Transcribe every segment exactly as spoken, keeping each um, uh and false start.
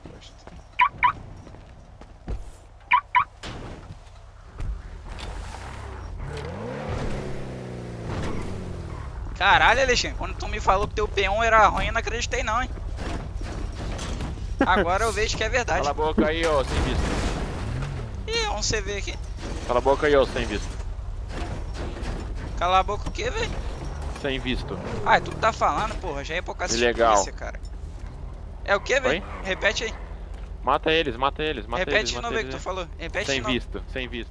Caralho, Alexandre, quando tu me falou que teu P um era ruim, eu não acreditei não, hein. Agora eu vejo que é verdade. Cala a boca aí, ó, sem visto. Ih, um C V aqui. Cala a boca aí, ó, sem visto. Cala a boca o quê, velho? Sem visto. Ah, tu tá falando, porra, já é por causa de polícia, cara. É o quê, velho? Repete aí. Mata eles, mata eles, mata Repete eles. de novo aí que tu falou. Repete Sem de novo. visto, sem visto.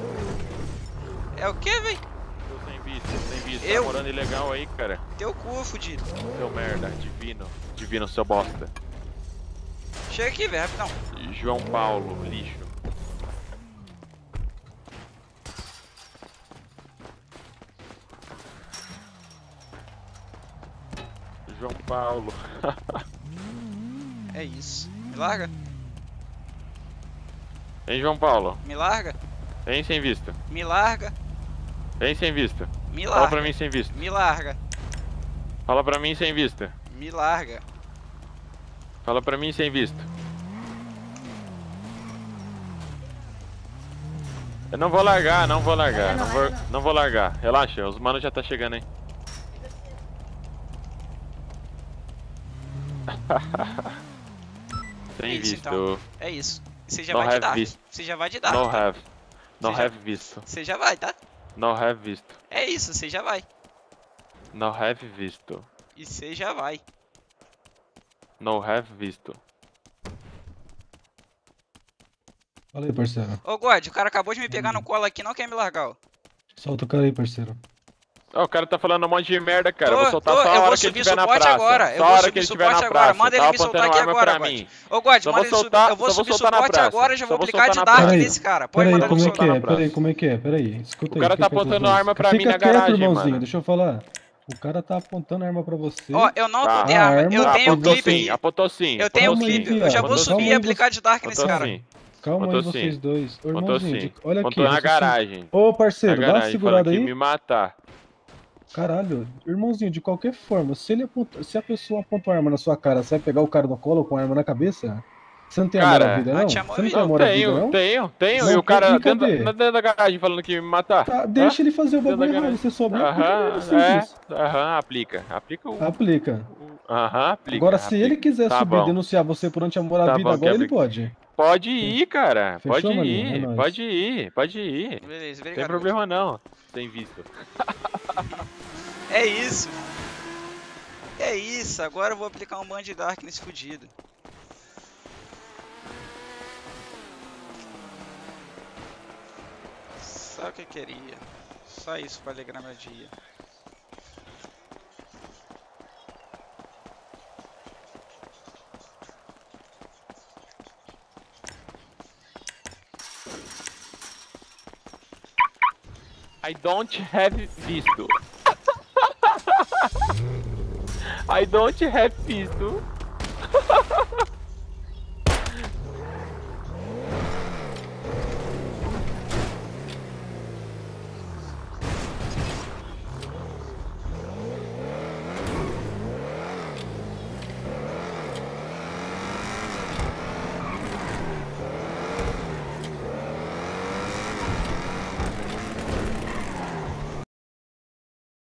É o quê, velho? Sem visto, sem visto. Eu? Tá morando ilegal aí, cara. Teu cu, fudido. Seu merda, divino. Divino, seu bosta. Chega aqui, velho, rapidão. João Paulo, lixo. João Paulo. É isso. Me larga? Vem, João Paulo. Me larga? Vem sem visto. Me larga? Vem sem visto. Me Fala larga. pra mim sem visto. Me larga. Fala pra mim sem visto. Me larga. Fala pra mim sem visto. Eu não vou largar, não vou largar, não vou, não vou largar. Relaxa, os manos já tá chegando aí. Sem É isso, visto. então. É isso. Você já No vai de have Dark. visto. Você já vai de Dark. No tá? have. No Você já- have visto. Você já vai, tá? No have visto. É isso, você já vai. No have visto. E você já vai. No have visto. Fala aí, parceiro. Ô, God, o cara acabou de me pegar no colo aqui, não quer me largar, ó. Solta o cara aí, parceiro. Ó, o cara tá falando um monte de merda, cara. Tô, eu vou soltar tô, só a eu hora vou que ele subir estiver na suporte praça. agora. Só Eu a vou hora subir que ele estiver suporte na agora. praça. Manda ele Tá me soltar apontando aqui arma agora, pra God. mim. Ô, God, Só manda vou ele subir. soltar- Eu vou só vou subir soltar na suporte praça. agora e já Só vou vou aplicar de soltar na Dark praça. nesse cara. Pode Peraí, mandar ele como é soltar que na é? praça. Peraí, como é que é? Peraí, escuta O aí. cara fica tá quieto os apontando dois. arma pra Fica mim na quieto, garagem, irmãozinho, mano. deixa eu falar. O cara tá apontando arma pra você. Ó, eu não Tá. apontei A arma. arma- Eu Ah, tenho o apontou clipe sim, aqui. apontou sim. Eu tenho o Calma aí, clipe. Eu viado. já vou Apontou subir sim. e aplicar de Dark nesse Apontou cara. sim. Calma aí, Apontou vocês sim. dois. Ô, Apontou irmãozinho, sim. de- olha aqui. Apontou na você se- garagem. Ô, Na parceiro, dá uma garagem, falando segurada que aí. me matar. Caralho, irmãozinho, de qualquer forma, se, ele aponta, se a pessoa aponta uma arma na sua cara, você vai pegar o cara no colo com a arma na cabeça? Você não tem amor à Cara, vida, ah, não? tinha Você não tem movido. amor à vida, Tenho, não? tenho, tenho. Não E o tem- cara e dentro, cadê? da- dentro da garagem falando que ia me matar. Tá, deixa ele fazer o Dentro da bagulho errado, garagem. você só aplica. Por que ele Aham, não fez é. isso? Aham, aplica. Aplica o. Aplica. o- Aham, aplica. Agora, se aplica. ele quiser Tá subir e bom. denunciar você por anti-amor à Tá vida, bom, agora ele Gabriel. pode. Pode ir, cara. Fechou, Pode maninho? É ir. nóis. Pode ir. Pode ir. Beleza, Não tem obrigado. problema não. Tem visto. É isso. É isso. Agora eu vou aplicar um ban de Dark nesse fudido. Só o que eu queria. Só isso pra alegrar meu dia. I don't have visto. I don't have visto.